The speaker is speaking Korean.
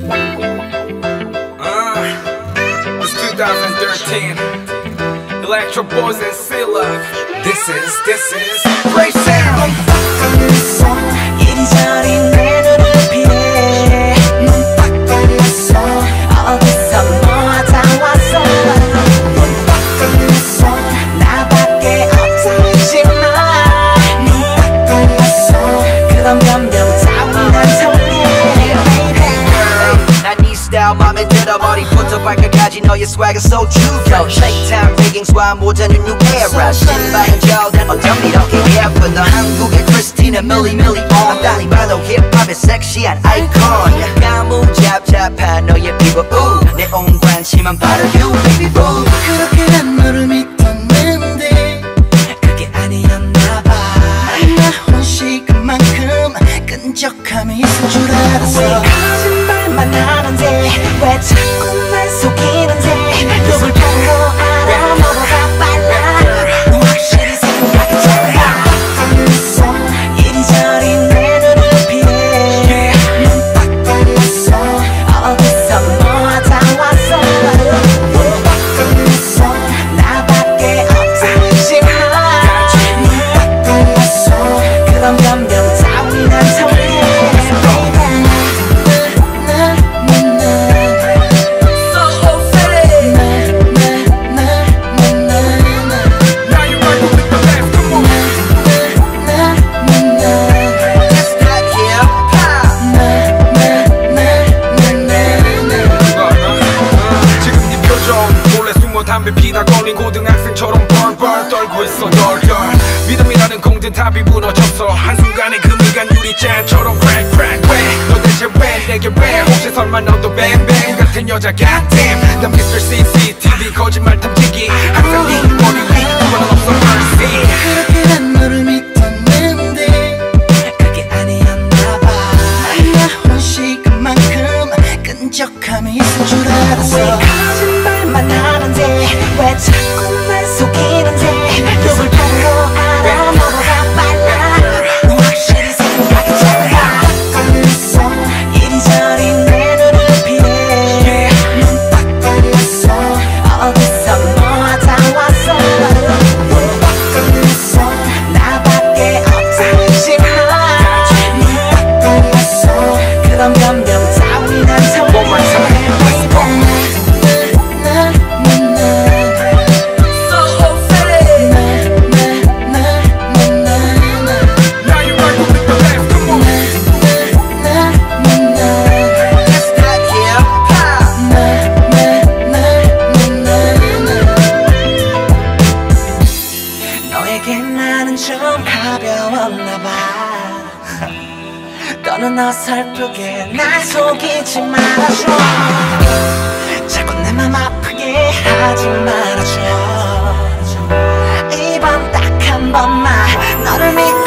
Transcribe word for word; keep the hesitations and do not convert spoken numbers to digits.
Uh, it's twenty thirteen. Electro Boys and Silla. This is, this is Great Sound. 이리저리 내 눈을 피해 눈 딱 걸렸어. 어디서 뭐 하다 왔어. 눈 딱 걸렸어. 나밖에 없다지만 눈 딱 걸렸어. 그런 변명 따윈 안 통해. 난 네 스타일 맘에 들어. 머리부터 발끝까지 너의 swagger so true. Playtime 레깅스와 모자는 new era. 신발은 Jordan 어쩜 이렇게 예쁜 너. 한국의 크리스티나 밀리 밀리 on. 딸이 봐도 힙합의 섹시한 아이콘. 까무잡잡한 너의 피부 내 온 관심은 바로 you baby boo. 그렇게 난 너를 믿었는데 그게 아니었나 봐. 나 혹시 그만큼 끈적함이 있을 줄 알았어. 왜 거짓말만 하는데 왜 자꾸 날 속이는데. 누굴 보고 알아 너보다 빨라. 너 확실히 생각이 달라. 이리저리 내 눈을 피해 눈 딱 걸렸어. 어디서 뭐 하다 왔어. 눈 딱 걸렸어. 나밖에 없다지만 눈 딱 걸렸어. 그런 변명 따윈 안 통해. 담배 피다 걸린 고등학생처럼 벌벌 떨고 있어 덜덜. 믿음이라는 공든탑이 무너졌어 한순간에 그 미간 유리잔처럼 crack crack crack. 너 대체 왜 내게 왜 혹시 설마 너도 뱅뱅 같은 여자 goddamn. 난 미스터 씨씨티비 거짓말 탐지기 항상 네 머리 위 그건 없어 mercy. 그렇게 난 너를 믿었는데 그게 아니었나 봐. 나 혹시 그만큼 끈적함이 있을 줄 알았어. 왜 거짓말만 하는데 왜 자꾸 날 속이는데. 누굴 보고 알아 너보다 빨라. 너 확실히 생각이 달라. 걸렸어. 이리저리 내 눈을 피해 눈 딱 걸렸어. 어디서 뭐 하다 왔어. 눈 딱 걸렸어. 나밖에 없다지만 눈 딱 걸렸어. 그런 변명 따윈 안 통해. 나는 좀 가벼웠나봐. 너는 어설프게 날 속이지 말아줘. 자꾸 내 맘 아프게 하지 말아줘. 이번 딱 한 번만 너를 믿